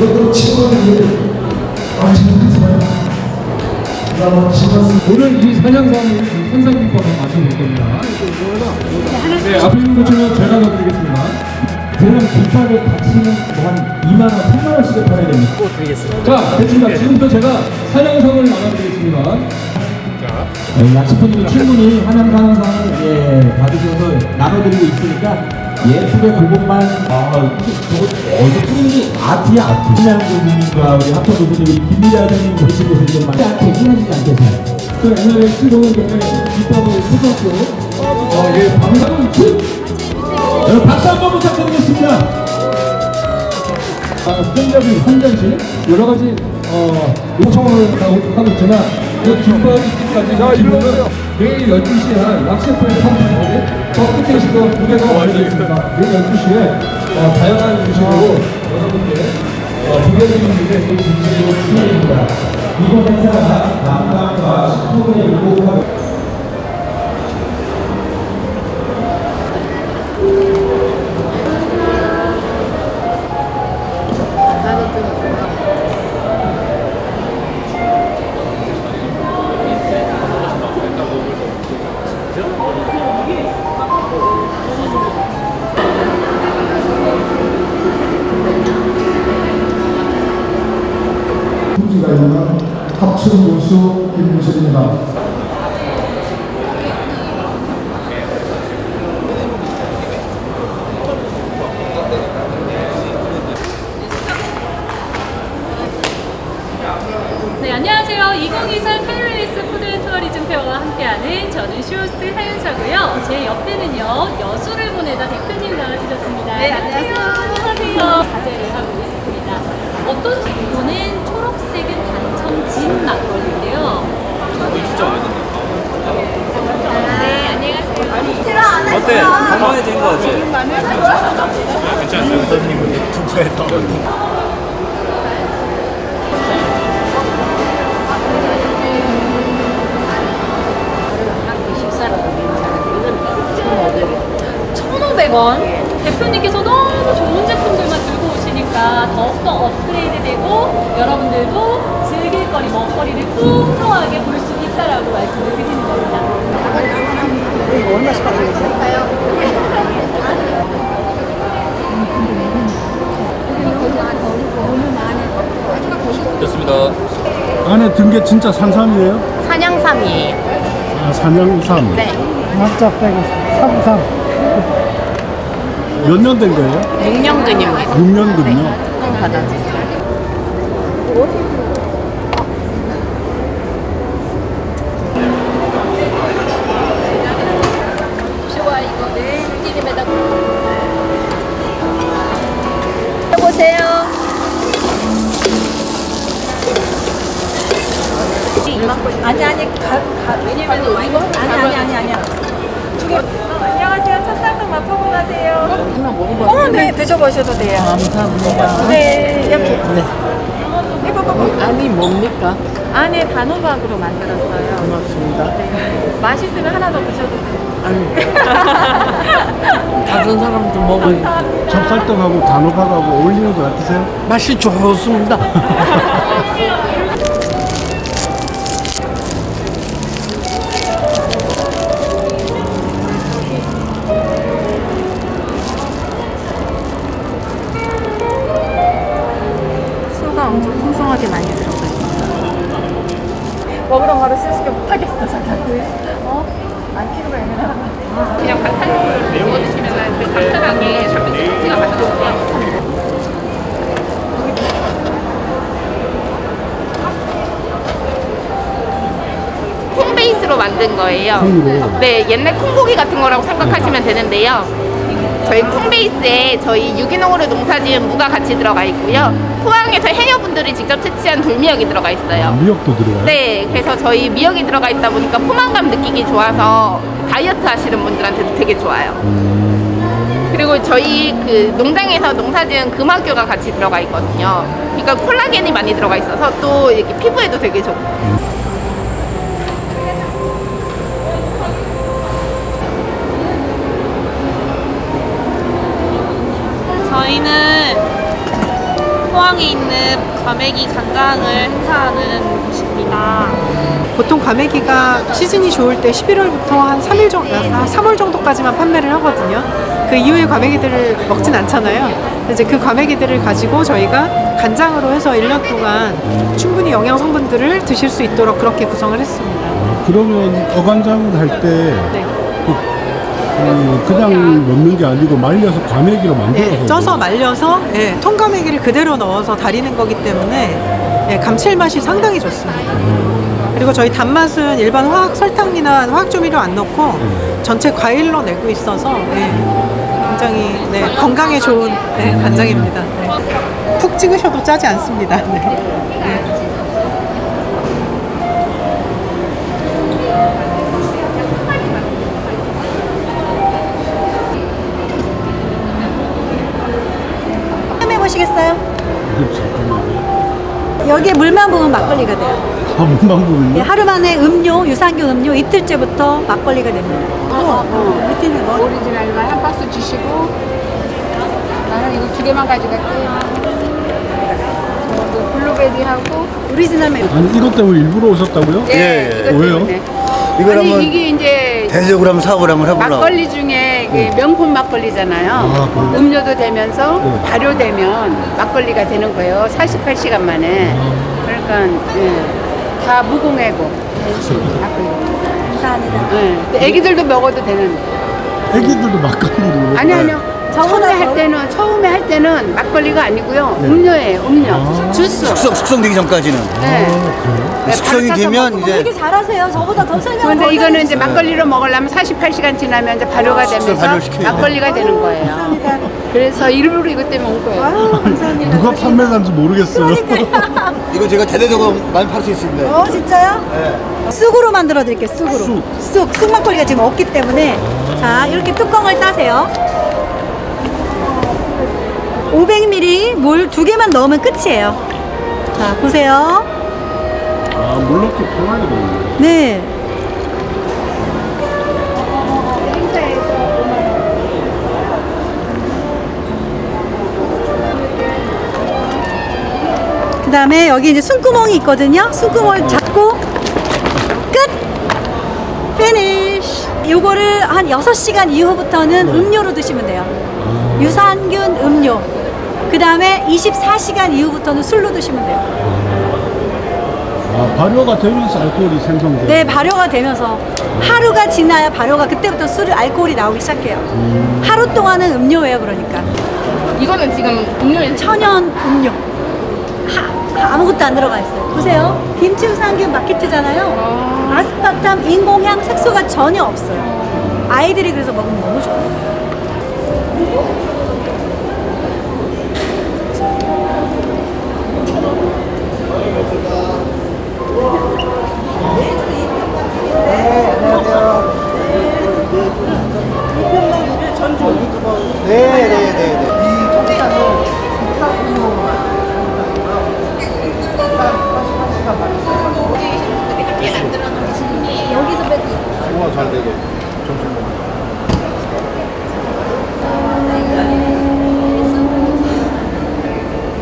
그래도 친구들이 오늘 이 사냥상을 산상비법을 마셔볼 겁니다. 네, 앞에 있는 것처럼 제가 넣어드리겠습니다. 그럼 깃발을 같이는 한 2만원, 3만원씩 팔아야 됩니다. 자, 됐습니다. 지금부터 제가 사냥상을 나눠드리겠습니다. 약식분들이 충분히 사냥상을 받으셔서 나눠드리고 있으니까 예쁘게 그것만 저거 어디 프린이 아트야 아트. 신양 교수님과 우리 학교 교수님이 김미자 선생님 계신 곳에 좀 많지 않게 흔하지 않게 잘. 저 옛날에 쓰고는 비법을 쓰셨고 예, 방송은 여러분 박수 한번 부탁드리겠습니다. 수정자비 환장실 여러 가지 요청을 하고 있지만 그 김밥이 있기까지 지금은 내일 12시에 한 락셰프의 컴퓨터에 저 끝에 있던 무대가 완료되겠습니다. 내일 12시에 다양한 음식으로 여러분께 비벼드리는 무대 그 음식으로 추천드립니다. 이번 행사가 남남과 식품의 일복하고 품지가 있는 합천 교수 김문철입니다. 네, 안녕하세요. 2023 페리리스 푸드 앤 투어리즘 페어와 함께하는 저는 쇼호스트 하윤서고요. 제 옆에는요, 여수를 보내다 대표님 나와주셨습니다. 네, 안녕하세요. 안녕하세요. 과제를 하고 있습니다. 어떤 이거는 초록색은 단청진 막걸리인데요. 네, 안녕하세요. 어때? 건강해진 거 같지? 괜찮았어요. 선생님은 투자했던 대표님께서 너무 좋은 제품들만 들고 오시니까 더욱더 업그레이드 되고 여러분들도 즐길 거리, 먹거리를 풍성하게 볼 수 있다라고 말씀을 드리는 겁니다. 이거 얼마씩 받는 거예요? 좋습니다. 안에 든 게 진짜 산삼이에요? 산양삼이에요. 아, 산양삼. 네. 낙자 빼고 삼삼. 몇 년 된 거예요? 6년근입니다. 6년근요? 네. 받아주세요. 좋아, 이거는 튀김에다 보세요. 아니 왜냐면 이거 아니야. 안녕하세요. 첫살도 맛보고 가세요. 하나 먹어봐. 네, 드셔보셔도 돼요. 감사합니다. 네, 이렇게. 네. 아니 뭡니까? 안에 단호박으로 만들었어요. 고맙습니다. 네. 맛있으면 하나 더 드셔도 돼요. 아니. 다른 사람도 먹어요. 찹쌀떡하고 단호박하고 어울리는 것 같으세요? 맛이 좋습니다. 엄청 풍성하게 많이 들어가 있어요. 먹으러 가러 실시간 못하겠어, 자기. 안 키로가 애매하다. 그냥 반찬을 먹어주시면 그 간편하게 잡채가 맛있거든요. 콩 베이스로 만든 거예요. 네, 옛날 콩고기 같은 거라고 생각하시면 되는데요. 저희 콩 베이스에 저희 유기농으로 농사지은 무가 같이 들어가 있고요. 포항에서 해녀분들이 직접 채취한 돌미역이 들어가 있어요. 미역도 들어가요? 네, 그래서 저희 미역이 들어가 있다 보니까 포만감 느끼기 좋아서 다이어트 하시는 분들한테도 되게 좋아요. 그리고 저희 그 농장에서 농사지은 금화교가 같이 들어가 있거든요. 그러니까 콜라겐이 많이 들어가 있어서 또 이렇게 피부에도 되게 좋고. 저희는 포항 포항에 있는 과메기 간장을 행사하는 곳입니다. 보통 과메기가 시즌이 좋을 때 11월부터 한 3일 정도, 3월 정도까지만 판매를 하거든요. 그 이후에 과메기들을 먹진 않잖아요. 이제 그 과메기들을 가지고 저희가 간장으로 해서 1년 동안 충분히 영양 성분들을 드실 수 있도록 그렇게 구성을 했습니다. 그러면 어간장을 할 때 네. 그냥 넣는 게 아니고 말려서 과메기로 만들어서 네, 쪄서 말려서 네, 통과메기를 그대로 넣어서 달이는 거기 때문에 네, 감칠맛이 상당히 좋습니다. 그리고 저희 단맛은 일반 화학 설탕이나 화학 조미료 안 넣고 전체 과일로 내고 있어서 네, 굉장히 네, 건강에 좋은 네, 간장입니다. 네. 푹 찍으셔도 짜지 않습니다. 네. 네. 보시겠어요? 여기에 물만 부으면 막걸리가 돼요. 아, 물만 부으면? 네, 하루 만에 음료, 유산균 음료 이틀째부터 막걸리가 됩니다. 밑에 있는 거 오리지널만 한 박스 주시고 나는 이거 2개만 가져갈게요. 블루베리하고 오리지널만. 아니 이것 때문에 일부러 오셨다고요? 예, 이것 왜요? 때문에. 이걸 아니 한번 이게 이제 대적으로 한번 사업을 한번 해보려고. 막걸리 중에 이게 명품 막걸리잖아요. 음료도 되면서 발효되면 막걸리가 되는 거예요. 48시간 만에. 그러니까 예, 다 무공해고 막걸리. 감사합니다. 예, 애기들도 먹어도 되는. 애기들도 막걸리를. 아니요. 처음에 할 때는 막걸리가 아니고요. 음료예요. 음료. 주스. 숙성되기 전까지는. 네. 숙성이 되면 이제. 되게 잘하세요. 저보다 더 설명. 그런데 이거는 이제 막걸리로 먹으려면 48시간 지나면 이제 발효가 되면서 막걸리가 되는 거예요. 감사합니다. 그래서 일부러 이것 때문에 온 거예요. 아유, 감사합니다. 누가 판매사인지 모르겠어요. 이거 제가 대대적으로 많이 팔 수 있습니다. 진짜요? 네. 쑥으로 만들어 드릴게요. 쑥으로. 쑥 막걸리가 지금 없기 때문에. 자, 이렇게 뚜껑을 따세요. 500ml 물 2개만 넣으면 끝이에요. 자, 보세요. 아, 물 넣기 편하게 되네. 네. 그 다음에 여기 이제 숨구멍이 있거든요. 숨구멍을 잡고 끝! 피니쉬! 요거를 한 6시간 이후부터는 음료로 드시면 돼요. 유산균 음료. 그 다음에 24시간 이후부터는 술로 드시면 돼요. 아, 발효가 되면서 알코올이 생성돼요? 네, 발효가 되면서 하루가 지나야 발효가 그때부터 술 알코올이 나오기 시작해요. 하루 동안은 음료예요. 그러니까 이거는 지금 음료에 천연 음료. 아무것도 안 들어가 있어요. 보세요. 김치 유산균 마키트잖아요. 아스파탐, 인공향, 색소가 전혀 없어요. 아이들이 그래서 먹으면 너무 좋아요. 네, 네, 네, 네.